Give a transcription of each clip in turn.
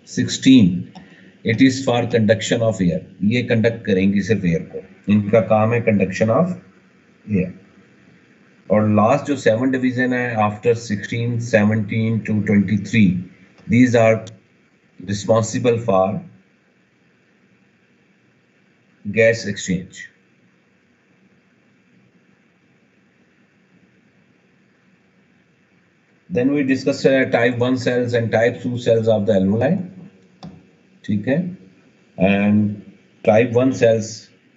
16 it is for conduction of air, ये conduct करेंगी सिर्फ एयर को, इनका काम है कंडक्शन ऑफ एयर। और लास्ट जो 7 डिवीजन है after 16, 17 to 23, these are responsible for gas exchange. Then we discuss type 1 cells and type 2 cells of the alveoli. ठीक है, and type 1 cells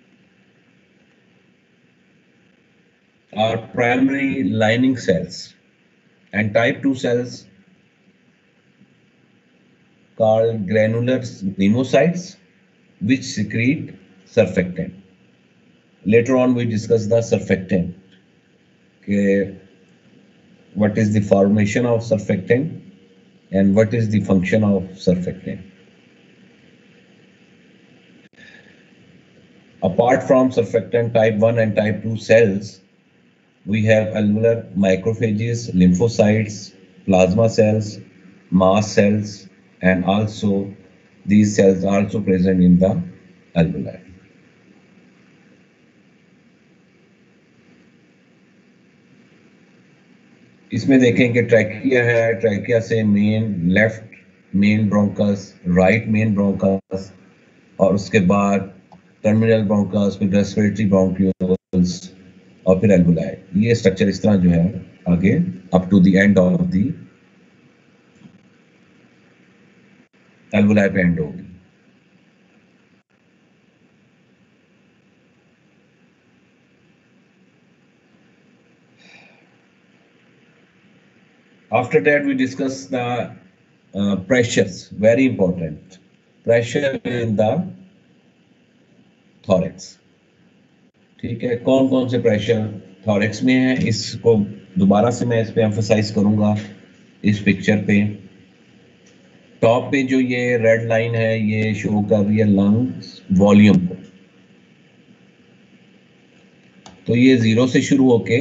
are primary lining cells, and type 2 cells called granular pneumocystes which secrete surfactant. Later on we discuss the surfactant. Okay, what is the formation of surfactant and what is the function of surfactant. Apart from surfactant type 1 and type 2 cells, we have alveolar macrophages, lymphocytes, plasma cells, mast cells, and also these cells are also present in the alveoli. इसमें देखें कि trachea है, trachea से left main bronchus, right main bronchus, और उसके बाद terminal bronchus, फिर respiratory bronchioles और फिर एल्वुलाई। ये स्ट्रक्चर इस तरह जो है आगे up to the end of the alveoli पे एंड होगी। After that we discuss the pressures, very important pressure in the thorax। ठीक है, कौन कौन से प्रेशर थॉरेक्स में है, इसको दोबारा से मैं इस पे एम्फसाइज करूंगा इस पिक्चर पे। टॉप पे जो ये रेड लाइन है ये शो कर रही है लंग्स वॉल्यूम को, तो ये 0 से शुरू होके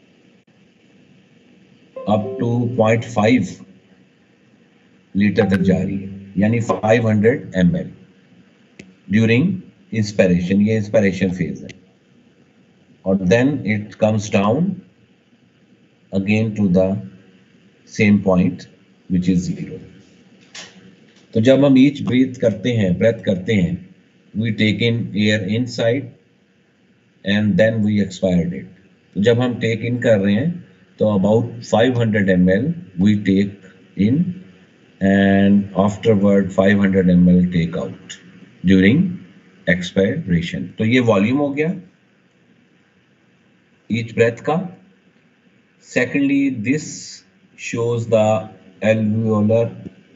अप टू 0.5 लीटर तक जा रही है, यानी 500 ml ड्यूरिंग इंस्पिरेशन, ये इंस्पिरेशन फेज है, और then it comes down again to the same point which is 0। तो जब हम ईच ब्रेथ करते हैं we take in air inside and then we expired it. तो जब हम टेक इन कर रहे हैं तो about 500 ml we take in and afterward 500 ml take out during expiration. तो ये वॉल्यूम हो गया ईच ब्रेथ का। Secondly this shows the alveolar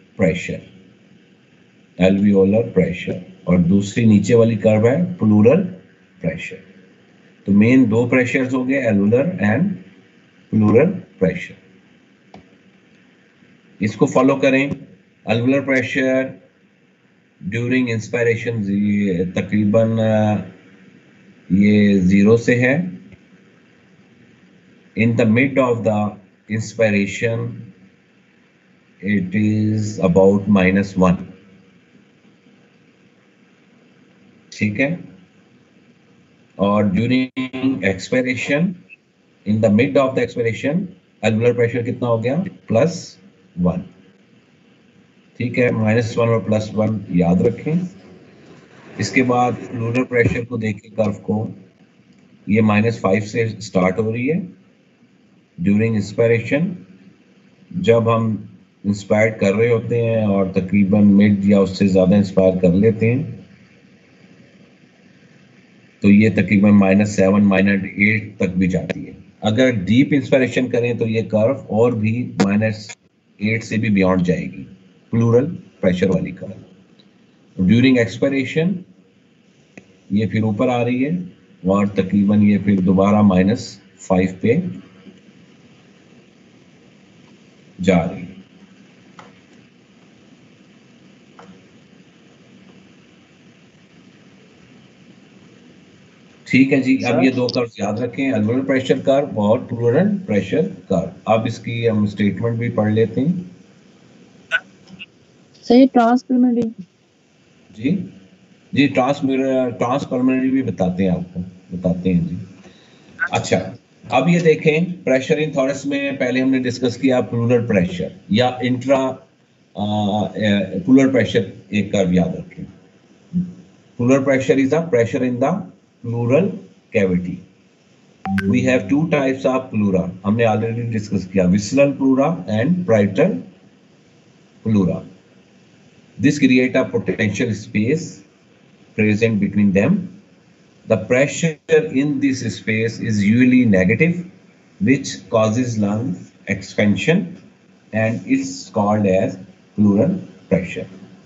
pressure, और दूसरी नीचे वाली कर्व है प्लूरल प्रेशर। तो मेन दो प्रेशर्स हो गए, एल्वुलर एंड प्लूरल प्रेशर। इसको फॉलो करें। एल्वुलर प्रेशर ड्यूरिंग इंस्पिरेशन तकरीबन ये 0 से है। In the mid of the inspiration it is about -1। ठीक है, और during expiration in the mid of the expiration alveolar pressure कितना हो गया +1। ठीक है, -1 और +1 याद रखें। इसके बाद प्लूरल प्रेशर को देखें कर्व को, ये -5 से स्टार्ट हो रही है ड्यूरिंग इंस्पिरेशन। जब हम इंस्पायर कर रहे होते हैं और तकरीबन मिड या उससे ज़्यादा इंस्पायर कर लेते हैं तो ये तकरीबन -7 -8 तक भी जाती है। अगर डीप इंस्पिरेशन करें तो ये कर्व और भी -8 से भी बियॉन्ड जाएगी, प्लूरल प्रेशर वाली कर्व। ड्यूरिंग एक्सपिरेशन ये फिर ऊपर आ रही है और तकरीबन ये फिर दोबारा -5 पे जा रही है। ठीक है जी, अब ये दो कर्व याद रखें, एल्वुलर प्रेशर कर्व और प्लूरल प्रेशर कर्व। अब इसकी हम स्टेटमेंट भी पढ़ लेते हैं। सही ट्रांसपल्मोनरी जी जी, ट्रांसपल्मोनरी भी बताते हैं आपको, बताते हैं जी। अच्छा, अब ये देखें प्रेशर इन थॉरस में पहले हमने डिस्कस किया प्लूरल प्रेशर या इंट्रा प्लूरल प्रेशर, एक कर्व याद रखें। Pleural pressure is the pressure in the pleural cavity. We have two types of pleura. हमने ऑलरेडी डिस्कस किया, visceral pleura and parietal pleura. This create a potential space present between them. The pressure in this space is usually negative, which causes lung expansion, and it's called as pleural pressure.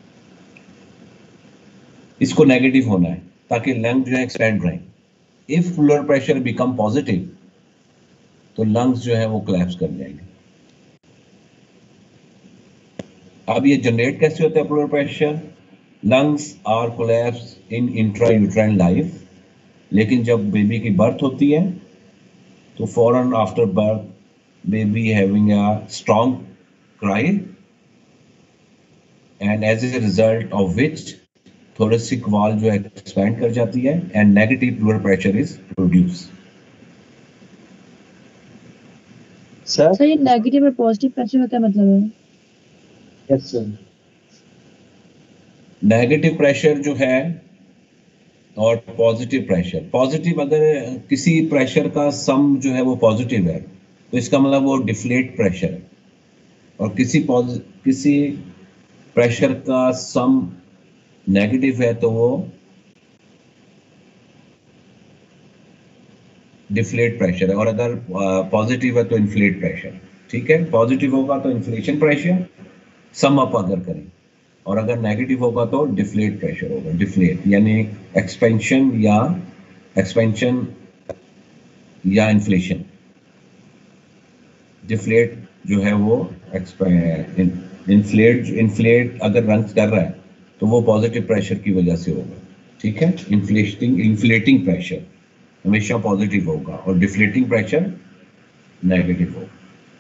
इसको negative होना है ताकि lung जो है expand रहे। If pleural pressure become positive तो lungs जो है वो कोलैप्स कर जाएंगे। अब ये जनरेट कैसे होता है pleural pressure? Lungs are collapse in intrauterine life, लेकिन जब बेबी की बर्थ होती है तो फौरन after birth baby having a strong cry, and as a result of which thoracic wall जो है एक्सपैंड कर जाती है and negative pleural pressure is produce. Sir ये नेगेटिव और पॉजिटिव प्रेशर होता है मतलब है? Yes sir. नेगेटिव प्रेशर जो है और पॉजिटिव प्रेशर, पॉजिटिव अगर किसी प्रेशर का सम जो है वो पॉजिटिव है तो इसका मतलब वो डिफ्लेट प्रेशर है, और किसी प्रेशर का सम नेगेटिव है तो वो डिफ्लेट प्रेशर है, और अगर पॉजिटिव है तो इन्फ्लेट प्रेशर। ठीक है, पॉजिटिव होगा तो इन्फ्लेशन प्रेशर सम अप अगर करें, और अगर नेगेटिव होगा तो डिफ्लेट प्रेशर होगा। डिफ्लेट यानी एक्सपेंशन या इन्फ्लेशन। डिफ्लेट जो है वो इन्फ्लेट अगर रन कर रहा है तो वो पॉजिटिव प्रेशर की वजह से होगा। ठीक है, इन्फ्लेटिंग प्रेशर हमेशा पॉजिटिव होगा और डिफ्लेटिंग प्रेशर नेगेटिव होगा।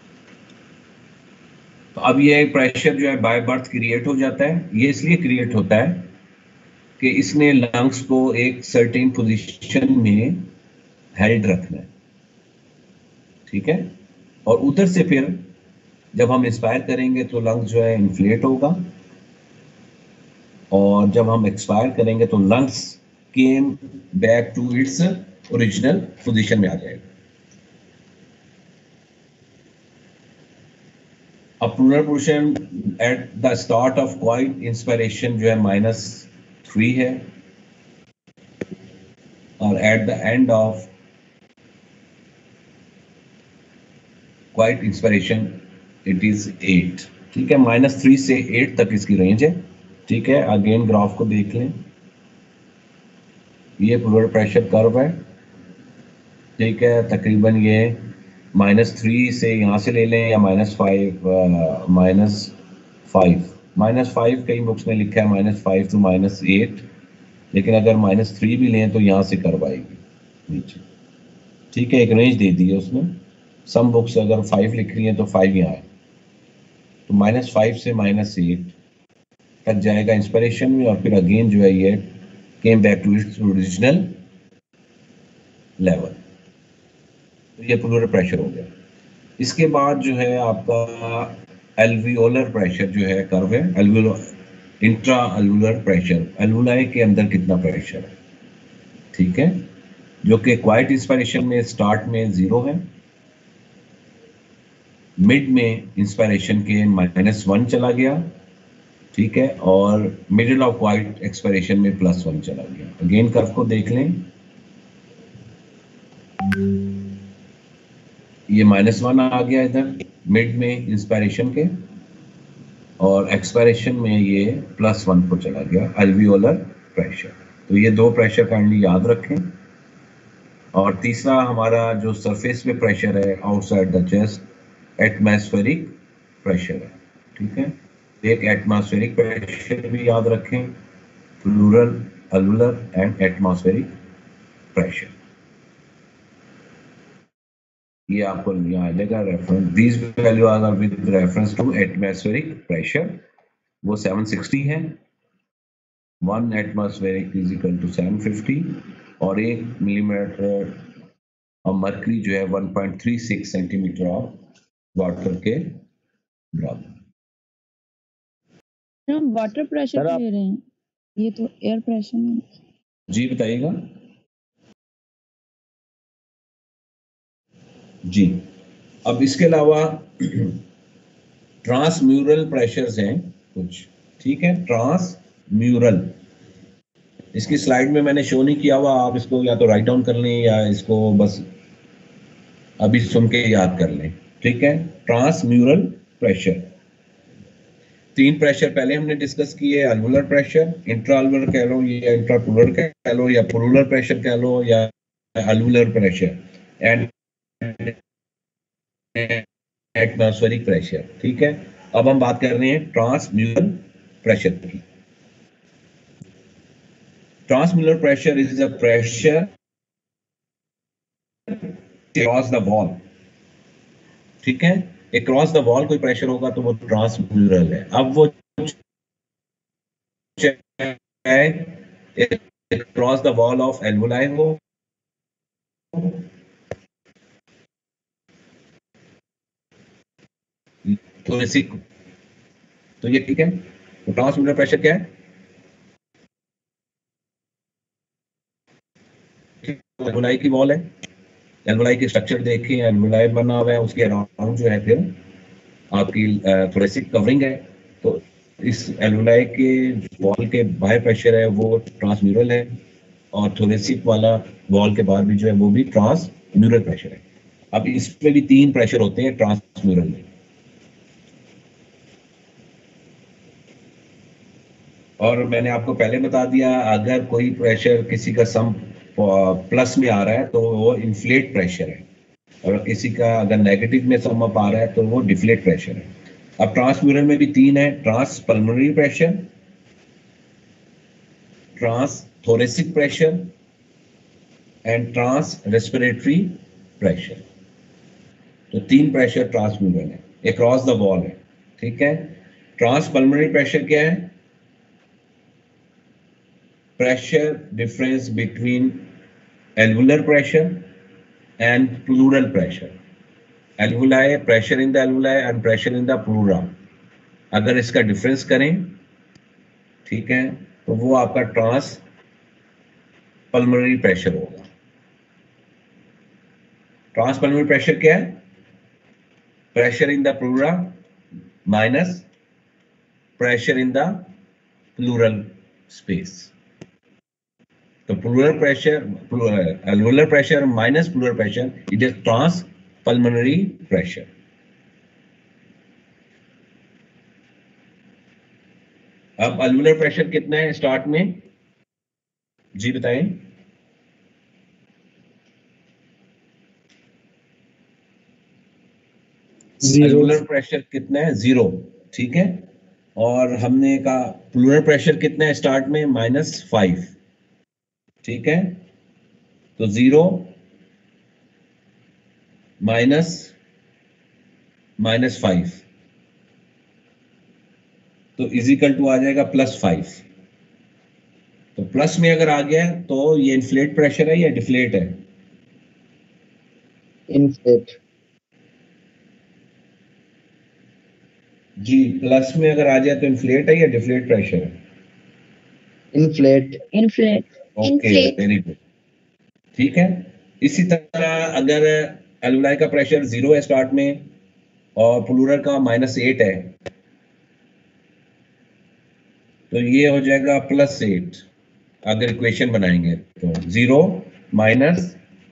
तो अब ये प्रेशर जो है बाय बर्थ क्रिएट हो जाता है। ये इसलिए क्रिएट होता है कि इसने लंग्स को एक सर्टेन पोजीशन में हेल्ड रखना है। ठीक है, और उधर से फिर जब हम इंस्पायर करेंगे तो लंग्स जो है इन्फ्लेट होगा, और जब हम एक्सपायर करेंगे तो lungs came back to its original position में आ जाएगा। अब pleural position at the start of quiet inspiration जो है -3 है, और at the end of quiet inspiration it is 8। ठीक है, -3 से 8 तक इसकी रेंज है। ठीक है, अगेन ग्राफ को देख लें, ये प्लूरल प्रेशर कर्व है। ठीक है, तकरीबन ये -3 से यहाँ से ले लें या -5 कई बुक्स में लिखा है -5 to -8, लेकिन अगर -3 भी लें तो यहाँ से कर्व आएगी नीचे। ठीक है, एक रेंज दे दी है उसने। सम बुक्स अगर 5 लिख रही हैं तो 5 यहाँ है, तो -5 से -8 तक जाएगा इंस्पिरेशन में, और फिर अगेन जो है ये came back to its original level. तो ये प्लूरल प्रेशर हो गया। इसके बाद जो है आपका एल्वियोलर प्रेशर जो है कर्व है, इंट्रा एल्वुलर प्रेशर, एल्वुलाई के अंदर कितना प्रेशर है। ठीक है, जो कि क्वाइट इंस्पिरेशन में स्टार्ट में 0 है, मिड में इंस्पिरेशन के -1 चला गया। ठीक है, और मिडिल ऑफ क्वाइट एक्सपिरेशन में +1 चला गया। अगेन कर्व को देख लें, ये -1 आ गया इधर मिड में इंस्पिरेशन के, और एक्सपिरेशन में ये +1 को चला गया एल्वियोलर प्रेशर। तो ये दो प्रेशर काइंडली याद रखें। और तीसरा हमारा जो सरफेस पे प्रेशर है outside the chest, atmospheric pressure है। ठीक है, एक एटमॉस्फेरिक प्रेशर भी याद रखें, pleural, alveolar and atmospheric pressure. ये आपको यहाँ आ जाएगा reference, these values are with reference to atmospheric pressure. वो 760 है, 1 एटमॉस्फेरिक इज इक्वल टू 750, और 1 मिलीमीटर ऑफ मर्करी जो है 1.36 सेंटीमीटर ऑफ वाटर के बराबर। हम वाटर प्रेशर सर, ले रहे हैं, ये तो एयर प्रेशर है। जी बताइएगा। जी, अब इसके अलावा ट्रांसम्यूरल प्रेशर्स हैं कुछ, ठीक है, ट्रांसम्यूरल। इसकी स्लाइड में मैंने शो नहीं किया हुआ, आप इसको या तो राइट डाउन कर लें या इसको बस अभी सुन के याद कर लें, ठीक है। ट्रांसम्यूरल प्रेशर, 3 प्रेशर पहले हमने डिस्कस किए, एल्वुलर प्रेशर, इंट्राअल्वुलर कह लो या इंट्रापुलर कह लो या पुलुलर प्रेशर कह लो या alveolar pressure, and atmospheric pressure, ठीक है। अब हम बात कर रहे हैं ट्रांसम्यूरल प्रेशर की। Transmural pressure is a pressure across the wall, ठीक है। अक्रॉस द वॉल कोई प्रेशर होगा तो वो ट्रांसम्यूरल है। अब वो across the wall of alveoli हो, तो ऐसी, तो ये ठीक है। तो ट्रांसम्यूरल प्रेशर क्या है? एल्वुलाई की वॉल है, एल्वुलाई की स्ट्रक्चर देखिए, एल्वुलाई बना हुआ है, उसके अराउंड जो है फिर आपकी थोरेसिक कवरिंग है। तो इस एल्वुलाई के वॉल के बाहर प्रेशर है वो ट्रांसम्यूरल है, और थोरेसिक वाला वॉल के बाहर भी जो है वो भी ट्रांसम्यूरल प्रेशर है। अब इसमें भी 3 प्रेशर होते हैं ट्रांसम्यूरल में, और मैंने आपको पहले बता दिया, अगर कोई प्रेशर किसी का सम प्लस में आ रहा है तो वो इन्फ्लेट प्रेशर है, और किसी का अगर नेगेटिव में सम अप आ रहा है तो वो डिफ्लेट प्रेशर है। अब ट्रांसम्यूरल में भी 3 है, transpulmonary pressure, transthoracic pressure and trans respiratory pressure. तो 3 प्रेशर ट्रांसम्यूरल है, अक्रॉस द वॉल है, ठीक है। ट्रांसपल्मोनरी प्रेशर क्या है? pressure difference between alveolar pressure and pleural pressure. Alveoli, pressure in the alveoli and pressure in the pleura. अगर इसका difference करें, ठीक है, तो वो आपका ट्रांस पल्मोनरी प्रेशर होगा। ट्रांस पल्मोनरी प्रेशर क्या है? Pressure in the pleura minus pressure in the pleural space. तो pleural pressure, alveolar pressure minus pleural pressure, it is transpulmonary pressure. अब alveolar pressure कितना है स्टार्ट में? जी बताएं। alveolar pressure कितना है? 0, ठीक है। और हमने कहा pleural pressure कितना है स्टार्ट में? -5, ठीक है। तो 0 -5 तो इजिकल टू आ जाएगा +5। तो प्लस में अगर आ गया तो ये इन्फ्लेट प्रेशर है या डिफ्लेट है? इन्फ्लेट। जी, प्लस में अगर आ जाए तो इन्फ्लेट है या डिफ्लेट प्रेशर है? Inflate. Inflate. Okay, very good, ठीक है। इसी तरह अगर एल्वुलाई का प्रेशर 0 है स्टार्ट में और प्लूरल का -8 है, तो ये हो जाएगा +8। अगर इक्वेशन बनाएंगे तो 0 माइनस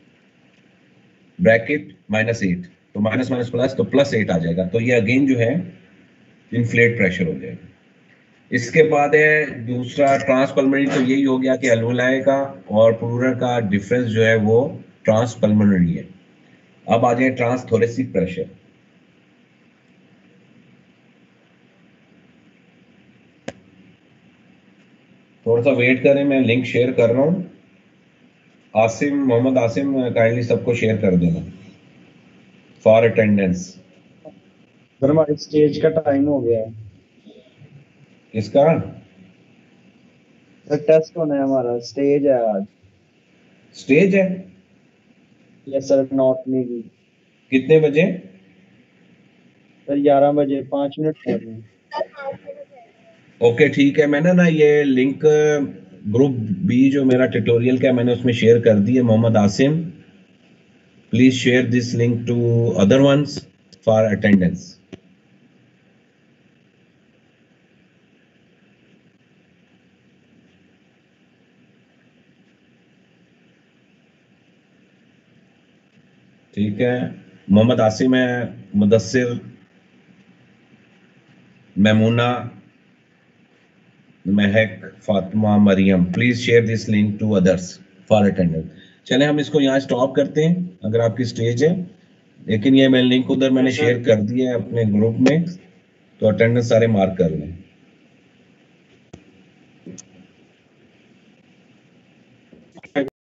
ब्रैकेट -8, तो माइनस माइनस प्लस, तो +8 आ जाएगा। तो ये अगेन जो है इन्फ्लेट प्रेशर हो जाएगा। इसके बाद है दूसरा ट्रांसपल्मोनरी, तो यही हो गया कि एल्वुलाई का और प्लूरल का डिफरेंस जो है वो ट्रांसपल्मोनरी है। अब आ जाए ट्रांसथोरेसिक प्रेशर। थोड़ा सा वेट करें, मैं लिंक शेयर कर रहा हूँ। आसिम, मोहम्मद आसिम, काइंडली सबको शेयर कर देना फॉर अटेंडेंस। सर हमारे स्टेज का टाइम हो गया है। किसका? सर टेस्ट होना है हमारा, स्टेज है आज। स्टेज है? यस सर, नॉर्थ में भी। कितने बजे? सर 11 बजे 5 मिनट पहले। ओके ठीक है, मैंने ना ये लिंक ग्रुप बी जो मेरा ट्यूटोरियल का है, मैंने उसमें शेयर कर दी है। Mohammad Asim, please share this link to other ones for attendance. ठीक है, मोहम्मद आसिम है, Mudassir, Maimuna, Mehak, Fatima, Mariam, please share this link to others for attendance. चलें हम इसको यहाँ स्टॉप करते हैं अगर आपकी स्टेज है, लेकिन ये मैं लिंक उधर मैंने शेयर कर दिया है अपने ग्रुप में, तो अटेंडेंस सारे मार्क कर लें।